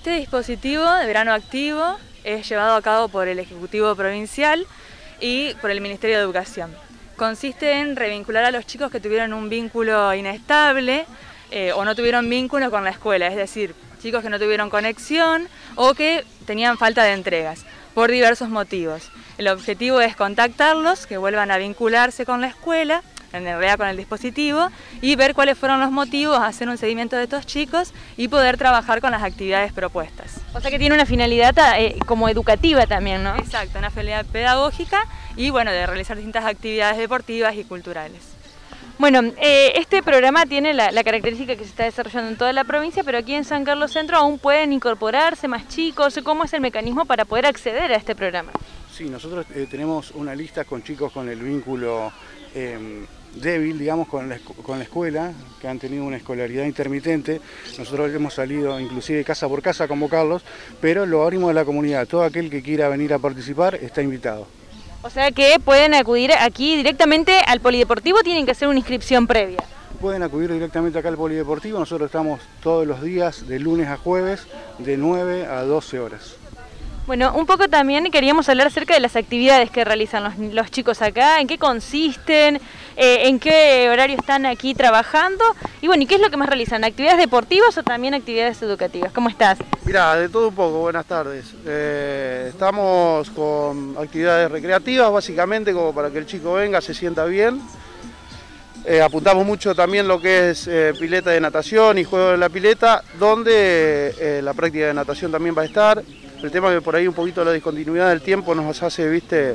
Este dispositivo de verano activo es llevado a cabo por el Ejecutivo Provincial y por el Ministerio de Educación. Consiste en revincular a los chicos que tuvieron un vínculo inestable o no tuvieron vínculo con la escuela, es decir, chicos que no tuvieron conexión o que tenían falta de entregas por diversos motivos. El objetivo es contactarlos, que vuelvan a vincularse con la escuela, en realidad con el dispositivo, y ver cuáles fueron los motivos, hacer un seguimiento de estos chicos y poder trabajar con las actividades propuestas. O sea que tiene una finalidad como educativa también, ¿no? Exacto, una finalidad pedagógica y bueno, de realizar distintas actividades deportivas y culturales. Bueno, este programa tiene la característica que se está desarrollando en toda la provincia, pero aquí en San Carlos Centro aún pueden incorporarse más chicos. ¿Cómo es el mecanismo para poder acceder a este programa? Sí, nosotros tenemos una lista con chicos con el vínculo débil, digamos, con la escuela, que han tenido una escolaridad intermitente. Nosotros hemos salido inclusive casa por casa a convocarlos, pero lo abrimos a la comunidad. Todo aquel que quiera venir a participar está invitado. O sea que pueden acudir aquí directamente al polideportivo, tienen que hacer una inscripción previa. Pueden acudir directamente acá al polideportivo. Nosotros estamos todos los días, de lunes a jueves, de 9 a 12 horas. Bueno, un poco también queríamos hablar acerca de las actividades que realizan los chicos acá, en qué consisten, en qué horario están aquí trabajando y bueno, ¿y qué es lo que más realizan? ¿Actividades deportivas o también actividades educativas? ¿Cómo estás? Mirá, de todo un poco, buenas tardes. Estamos con actividades recreativas básicamente como para que el chico venga, se sienta bien. Apuntamos mucho también lo que es pileta de natación y juego de la pileta, donde la práctica de natación también va a estar. El tema que por ahí un poquito la discontinuidad del tiempo nos hace,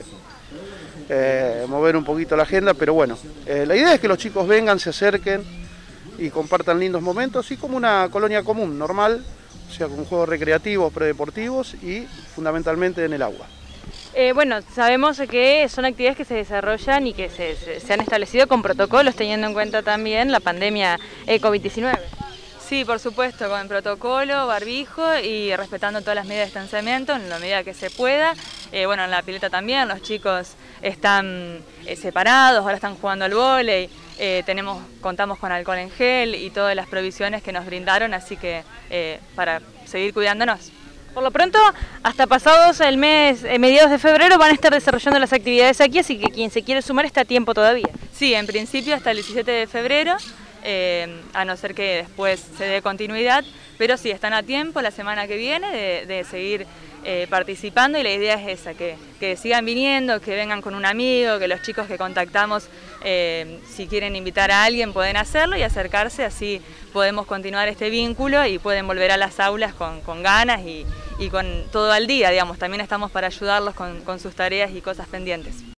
mover un poquito la agenda, pero bueno, la idea es que los chicos vengan, se acerquen y compartan lindos momentos, y como una colonia común, normal, o sea, con juegos recreativos, predeportivos y fundamentalmente en el agua. Bueno, sabemos que son actividades que se desarrollan y que se han establecido con protocolos, teniendo en cuenta también la pandemia COVID-19. Sí, por supuesto, con protocolo, barbijo y respetando todas las medidas de distanciamiento en la medida que se pueda. Bueno, en la pileta también los chicos están separados, ahora están jugando al vóley, contamos con alcohol en gel y todas las provisiones que nos brindaron, así que para seguir cuidándonos. Por lo pronto, hasta pasados el mes, mediados de febrero, van a estar desarrollando las actividades aquí, así que quien se quiere sumar está a tiempo todavía. Sí, en principio hasta el 17 de febrero. A no ser que después se dé continuidad, pero sí, están a tiempo la semana que viene de seguir participando, y la idea es esa, que sigan viniendo, que vengan con un amigo, que los chicos que contactamos, si quieren invitar a alguien, pueden hacerlo y acercarse, así podemos continuar este vínculo y pueden volver a las aulas con ganas y con todo al día, digamos. También estamos para ayudarlos con sus tareas y cosas pendientes.